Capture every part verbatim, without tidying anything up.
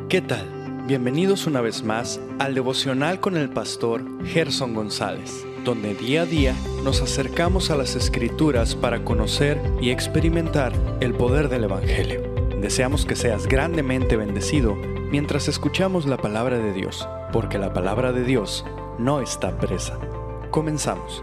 ¿Qué tal? Bienvenidos una vez más al devocional con el pastor Gerson González, donde día a día nos acercamos a las Escrituras para conocer y experimentar el poder del Evangelio. Deseamos que seas grandemente bendecido mientras escuchamos la palabra de Dios, porque la palabra de Dios no está presa. Comenzamos.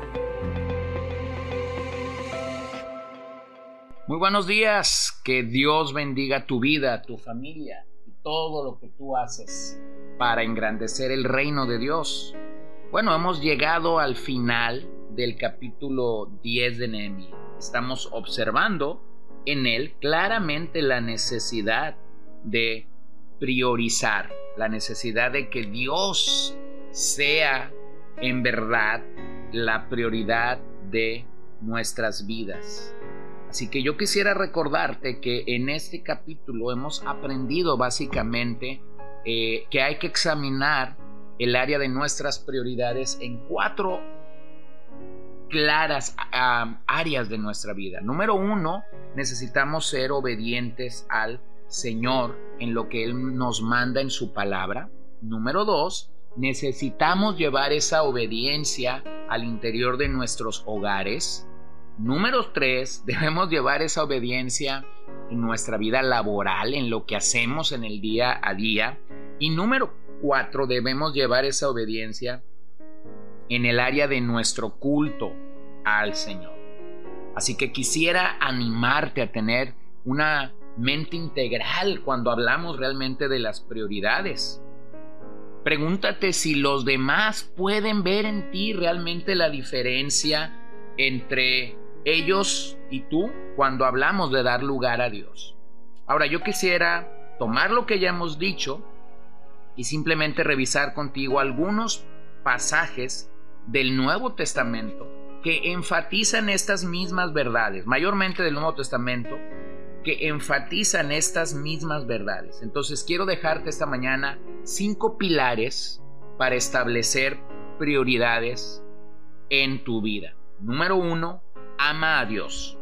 Muy buenos días, que Dios bendiga tu vida, tu familia y todo lo que tú haces para engrandecer el reino de Dios. Bueno, hemos llegado al final del capítulo diez de Nehemías. Estamos observando en él claramente la necesidad de priorizar, la necesidad de que Dios sea en verdad la prioridad de nuestras vidas. Así que yo quisiera recordarte que en este capítulo hemos aprendido básicamente eh, que hay que examinar el área de nuestras prioridades en cuatro claras uh, áreas de nuestra vida. Número uno, necesitamos ser obedientes al Señor en lo que Él nos manda en su palabra. Número dos, necesitamos llevar esa obediencia al interior de nuestros hogares. Número tres, debemos llevar esa obediencia en nuestra vida laboral, en lo que hacemos en el día a día. Y número cuatro, debemos llevar esa obediencia en el área de nuestro culto al Señor. Así que quisiera animarte a tener una mente integral cuando hablamos realmente de las prioridades. Pregúntate si los demás pueden ver en ti realmente la diferencia entre ellos y tú cuando hablamos de dar lugar a Dios. Ahora, yo quisiera tomar lo que ya hemos dicho y simplemente revisar contigo algunos pasajes del Nuevo Testamento que enfatizan estas mismas verdades, mayormente del Nuevo Testamento, que enfatizan estas mismas verdades. Entonces quiero dejarte esta mañana cinco pilares para establecer prioridades en tu vida. Número uno, ama a Dios.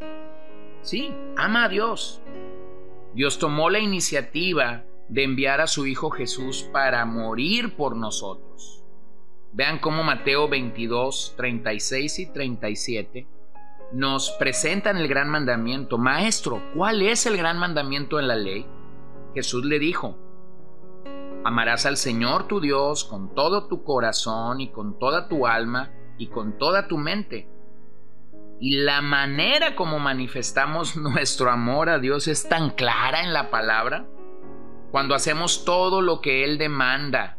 Sí, ama a Dios. Dios tomó la iniciativa de enviar a su Hijo Jesús para morir por nosotros. Vean cómo Mateo veintidós, treinta y seis y treinta y siete nos presentan el gran mandamiento. Maestro, ¿cuál es el gran mandamiento en la ley? Jesús le dijo: amarás al Señor tu Dios con todo tu corazón y con toda tu alma y con toda tu mente. Y la manera como manifestamos nuestro amor a Dios es tan clara en la palabra, cuando hacemos todo lo que Él demanda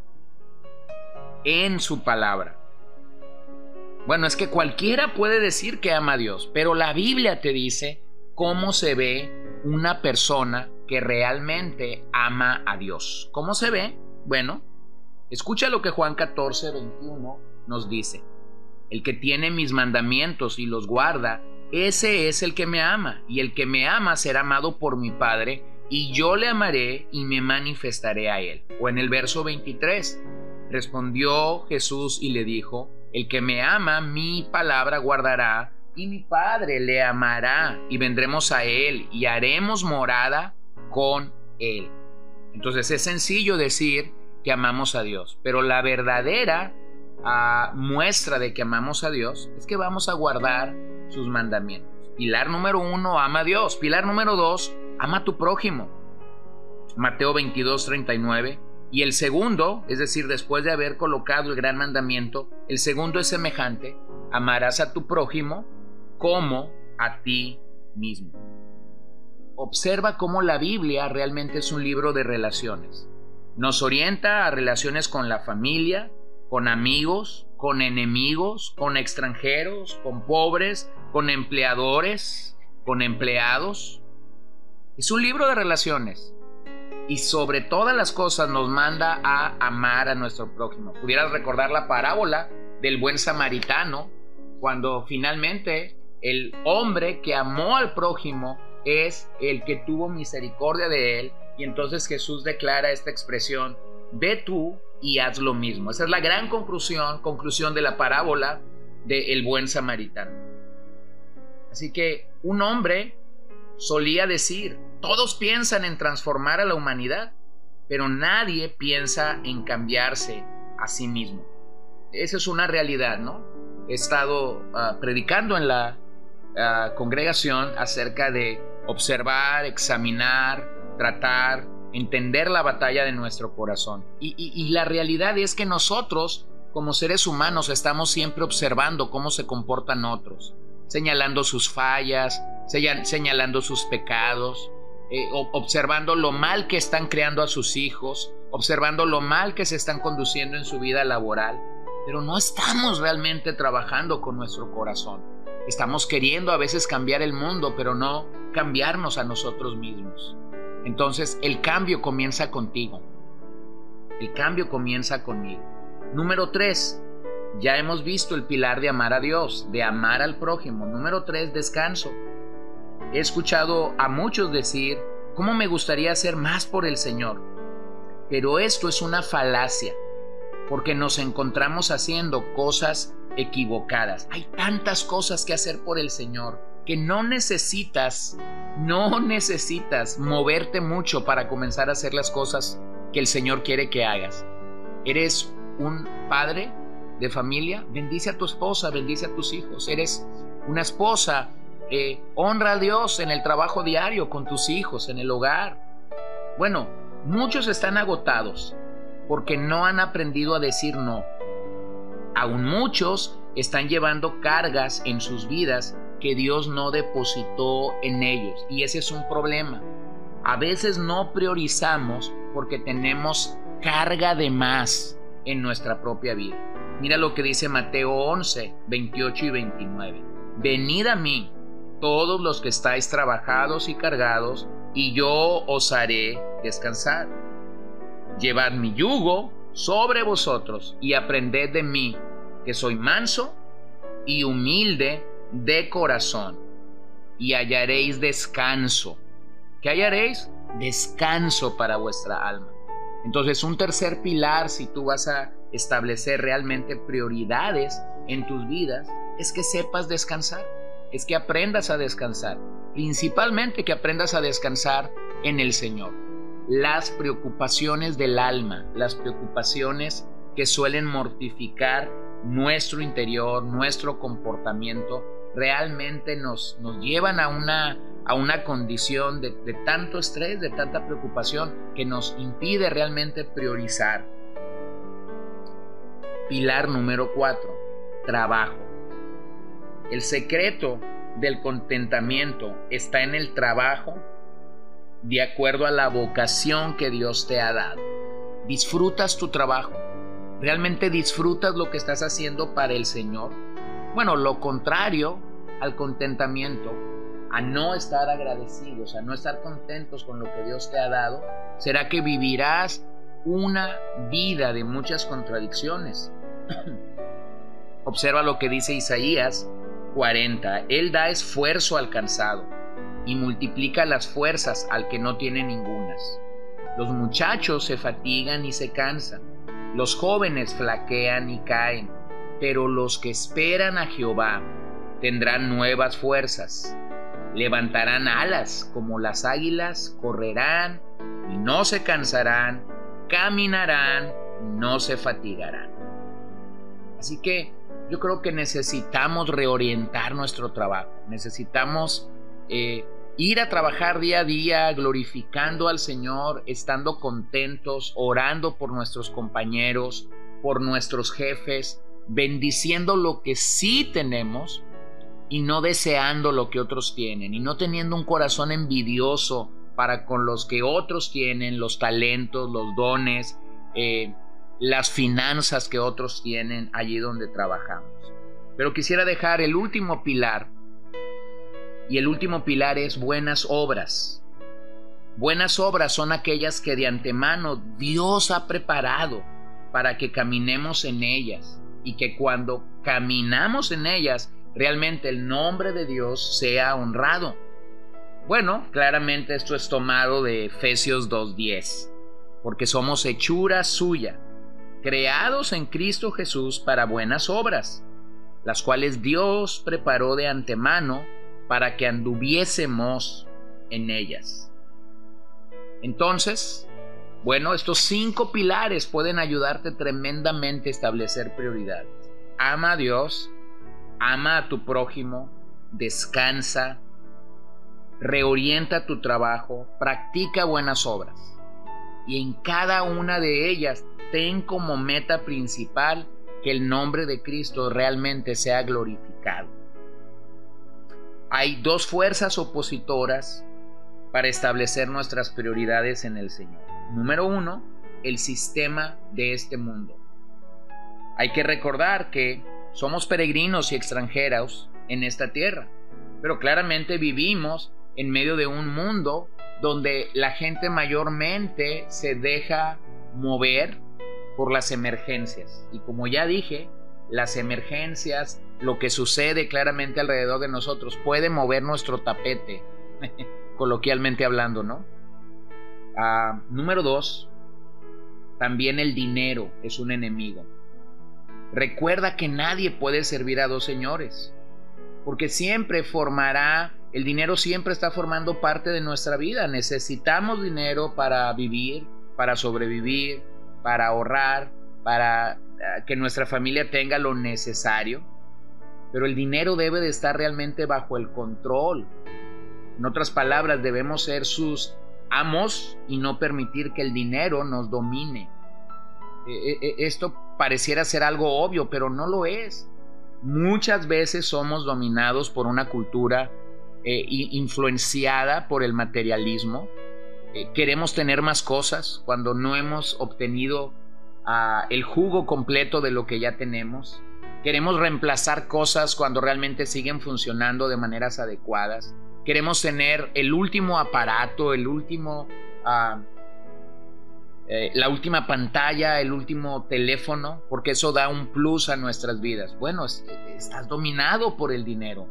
en su palabra. Bueno, es que cualquiera puede decir que ama a Dios, pero la Biblia te dice cómo se ve una persona que realmente ama a Dios. ¿Cómo se ve? Bueno, escucha lo que Juan catorce, veintiuno nos dice. El que tiene mis mandamientos y los guarda, ese es el que me ama, y el que me ama será amado por mi Padre, y yo le amaré y me manifestaré a él. O en el verso veintitrés, respondió Jesús y le dijo: el que me ama, mi palabra guardará, y mi Padre le amará, y vendremos a él, y haremos morada con él. Entonces es sencillo decir que amamos a Dios, pero la verdadera uh, muestra de que amamos a Dios es que vamos a guardar sus mandamientos. Pilar número uno, ama a Dios. Pilar número dos, ama a tu prójimo. Mateo veintidós, treinta y nueve. Y el segundo, es decir, después de haber colocado el gran mandamiento, el segundo es semejante: amarás a tu prójimo como a ti mismo. Observa cómo la Biblia realmente es un libro de relaciones. Nos orienta a relaciones con la familia, con amigos, con enemigos, con extranjeros, con pobres, con empleadores, con empleados. Es un libro de relaciones. Y sobre todas las cosas nos manda a amar a nuestro prójimo. Pudieras recordar la parábola del buen samaritano, cuando finalmente el hombre que amó al prójimo es el que tuvo misericordia de él. Y entonces Jesús declara esta expresión: ve tú y haz lo mismo. Esa es la gran conclusión, conclusión de la parábola del buen samaritano. Así que un hombre solía decir: todos piensan en transformar a la humanidad, pero nadie piensa en cambiarse a sí mismo. Esa es una realidad, ¿no? He estado uh, predicando en la uh, congregación acerca de observar, examinar, tratar, entender la batalla de nuestro corazón. Y, y, y la realidad es que nosotros, como seres humanos, estamos siempre observando cómo se comportan otros, señalando sus fallas, señalando sus pecados, eh, observando lo mal que están creando a sus hijos, observando lo mal que se están conduciendo en su vida laboral. Pero no estamos realmente trabajando con nuestro corazón. Estamos queriendo a veces cambiar el mundo, pero no cambiarnos a nosotros mismos. Entonces, el cambio comienza contigo. El cambio comienza conmigo. Número tres, ya hemos visto el pilar de amar a Dios, de amar al prójimo. Número tres, descanso. He escuchado a muchos decir, ¿cómo me gustaría hacer más por el Señor? Pero esto es una falacia, porque nos encontramos haciendo cosas equivocadas. Hay tantas cosas que hacer por el Señor que no necesitas, no necesitas moverte mucho para comenzar a hacer las cosas que el Señor quiere que hagas. Eres un padre de familia, bendice a tu esposa, bendice a tus hijos. Eres una esposa, eh, honra a Dios en el trabajo diario, con tus hijos, en el hogar. Bueno, muchos están agotados porque no han aprendido a decir no. Aún muchos están llevando cargas en sus vidas que Dios no depositó en ellos, y ese es un problema. A veces no priorizamos porque tenemos carga de más en nuestra propia vida. Mira lo que dice Mateo once, veintiocho y veintinueve. Venid a mí, todos los que estáis trabajados y cargados, y yo os haré descansar. Llevad mi yugo sobre vosotros y aprended de mí, que soy manso y humilde de corazón, y hallaréis descanso. ¿Qué hallaréis? Descanso para vuestra alma. Entonces, un tercer pilar, si tú vas a establecer realmente prioridades en tus vidas, es que sepas descansar, es que aprendas a descansar, principalmente que aprendas a descansar en el Señor. Las preocupaciones del alma, las preocupaciones que suelen mortificar nuestro interior, nuestro comportamiento, realmente nos, nos llevan a una, a una condición de, de tanto estrés, de tanta preocupación, que nos impide realmente priorizar. Pilar número cuatro, trabajo. El secreto del contentamiento está en el trabajo de acuerdo a la vocación que Dios te ha dado. ¿Disfrutas tu trabajo? ¿Realmente disfrutas lo que estás haciendo para el Señor? Bueno, lo contrario al contentamiento, a no estar agradecidos, a no estar contentos con lo que Dios te ha dado, será que vivirás una vida de muchas contradicciones. Observa lo que dice Isaías cuarenta. Él da esfuerzo al cansado y multiplica las fuerzas al que no tiene ningunas. Los muchachos se fatigan y se cansan, los jóvenes flaquean y caen, pero los que esperan a Jehová tendrán nuevas fuerzas. Levantarán alas como las águilas, correrán y no se cansarán, caminarán y no se fatigarán. Así que yo creo que necesitamos reorientar nuestro trabajo. Necesitamos eh, ir a trabajar día a día glorificando al Señor, estando contentos, orando por nuestros compañeros, por nuestros jefes, bendiciendo lo que sí tenemos y no deseando lo que otros tienen, y no teniendo un corazón envidioso para con los que otros tienen, los talentos, los dones, eh, las finanzas que otros tienen allí donde trabajamos. Pero quisiera dejar el último pilar, y el último pilar es buenas obras. Buenas obras son aquellas que de antemano Dios ha preparado para que caminemos en ellas, y que cuando caminamos en ellas, realmente el nombre de Dios sea honrado. Bueno, claramente esto es tomado de Efesios dos diez, porque somos hechura suya, creados en Cristo Jesús para buenas obras, las cuales Dios preparó de antemano para que anduviésemos en ellas. Entonces, Bueno, estos cinco pilares pueden ayudarte tremendamente a establecer prioridades. Ama a Dios, ama a tu prójimo, descansa, reorienta tu trabajo, practica buenas obras. Y en cada una de ellas ten como meta principal que el nombre de Cristo realmente sea glorificado. Hay dos fuerzas opositoras para establecer nuestras prioridades en el Señor. Número uno, el sistema de este mundo. Hay que recordar que somos peregrinos y extranjeros en esta tierra, pero claramente vivimos en medio de un mundo donde la gente mayormente se deja mover por las emergencias. Y como ya dije, las emergencias, lo que sucede claramente alrededor de nosotros, puede mover nuestro tapete, coloquialmente hablando, ¿no? Ah, número dos, también el dinero es un enemigo. Recuerda que nadie puede servir a dos señores, porque siempre formará, el dinero siempre está formando parte de nuestra vida. Necesitamos dinero para vivir, para sobrevivir, para ahorrar, para uh, que nuestra familia tenga lo necesario, pero el dinero debe de estar realmente bajo el control. En otras palabras, debemos ser sus amos y no permitir que el dinero nos domine. Eh, eh, esto pareciera ser algo obvio, pero no lo es. Muchas veces somos dominados por una cultura eh, influenciada por el materialismo. Eh, queremos tener más cosas cuando no hemos obtenido uh, el jugo completo de lo que ya tenemos. Queremos reemplazar cosas cuando realmente siguen funcionando de maneras adecuadas. Queremos tener el último aparato, el último, uh, eh, la última pantalla, el último teléfono, porque eso da un plus a nuestras vidas. Bueno, es, estás dominado por el dinero.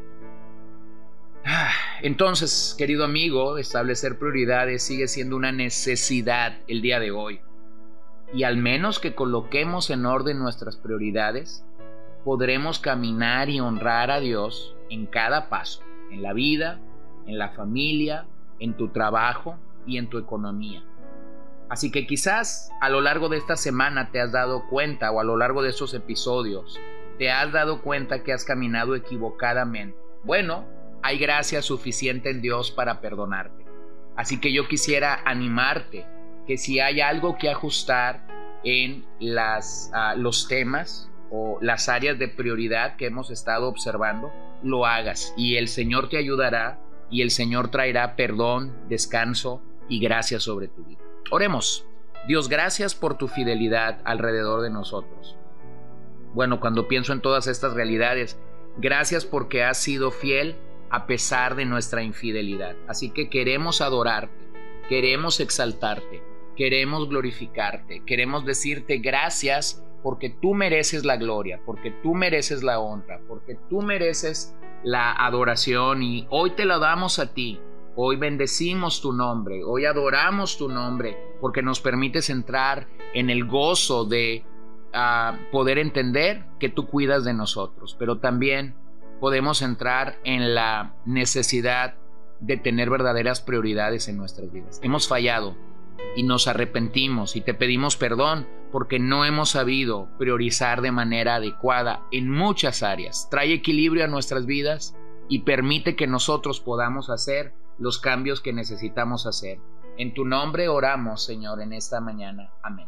Entonces, querido amigo, establecer prioridades sigue siendo una necesidad el día de hoy. Y al menos que coloquemos en orden nuestras prioridades, podremos caminar y honrar a Dios en cada paso, en la vida, en la familia, en tu trabajo y en tu economía. Así que quizás a lo largo de esta semana te has dado cuenta, o a lo largo de estos episodios, te has dado cuenta que has caminado equivocadamente. Bueno, hay gracia suficiente en Dios para perdonarte. Así que yo quisiera animarte que si hay algo que ajustar en las, uh, los temas o las áreas de prioridad que hemos estado observando, lo hagas y el Señor te ayudará y el Señor traerá perdón, descanso y gracia sobre tu vida. Oremos. Dios, gracias por tu fidelidad alrededor de nosotros. Bueno, cuando pienso en todas estas realidades, gracias porque has sido fiel a pesar de nuestra infidelidad. Así que queremos adorarte, queremos exaltarte, queremos glorificarte, queremos decirte gracias porque tú mereces la gloria, porque tú mereces la honra, porque tú mereces la adoración y hoy te la damos a ti. Hoy bendecimos tu nombre, hoy adoramos tu nombre porque nos permites entrar en el gozo de uh, poder entender que tú cuidas de nosotros, pero también podemos entrar en la necesidad de tener verdaderas prioridades en nuestras vidas. Hemos fallado y nos arrepentimos y te pedimos perdón porque no hemos sabido priorizar de manera adecuada en muchas áreas. Trae equilibrio a nuestras vidas y permite que nosotros podamos hacer los cambios que necesitamos hacer. En tu nombre oramos, Señor, en esta mañana. Amén.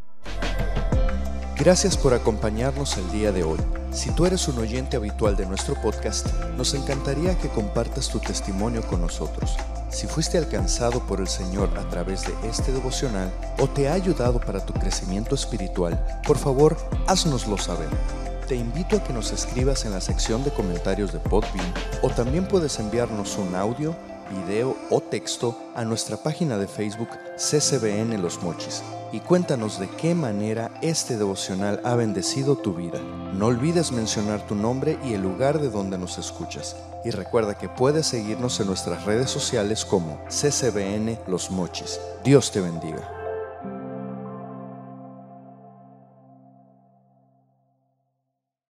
Gracias por acompañarnos el día de hoy. Si tú eres un oyente habitual de nuestro podcast, nos encantaría que compartas tu testimonio con nosotros. Si fuiste alcanzado por el Señor a través de este devocional o te ha ayudado para tu crecimiento espiritual, por favor, háznoslo saber. Te invito a que nos escribas en la sección de comentarios de Podbean o también puedes enviarnos un audio, video o texto a nuestra página de Facebook C C B N Los Mochis y cuéntanos de qué manera este devocional ha bendecido tu vida. No olvides mencionar tu nombre y el lugar de donde nos escuchas. Y recuerda que puedes seguirnos en nuestras redes sociales como C C B N Los Mochis. Dios te bendiga.